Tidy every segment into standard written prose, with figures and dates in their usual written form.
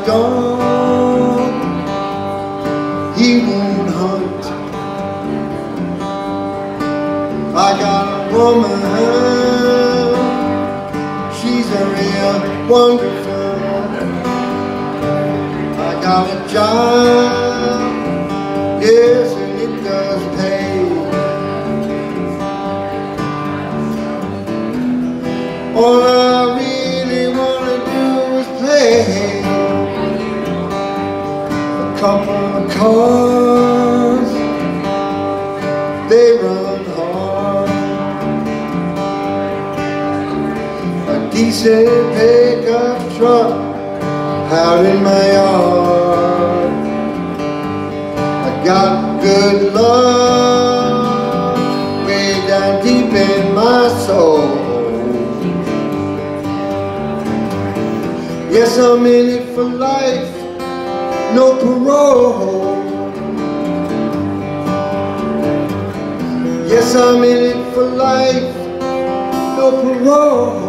dog, he won't hunt. I got a woman, she's a real wonderful. I got a job, yes, and it does pay. All I really want to do is play a couple of cars, they run hard. A decent pickup truck out in my yard. I got good love way down deep in my soul. Yes, I'm in it for life, no parole. Yes, I'm in it for life, no parole.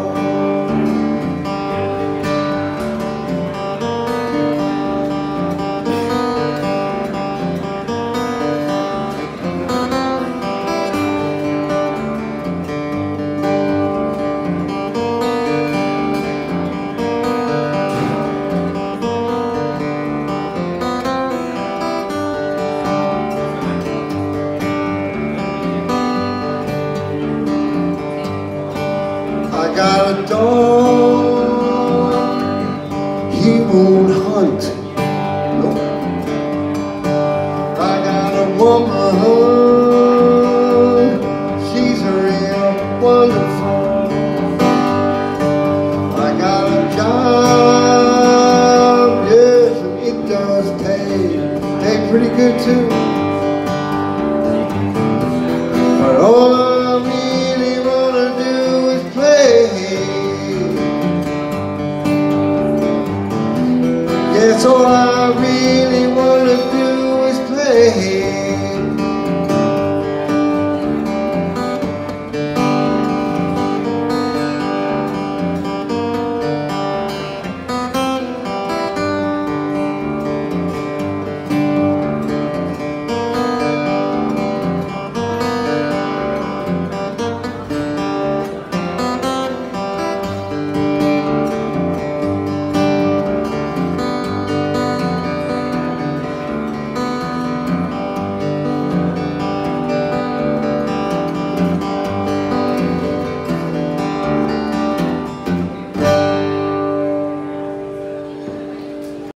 I got a dog, he won't hunt. No. I got a woman, she's a real wonderful. I got a job, yes, and it does pay pretty good too.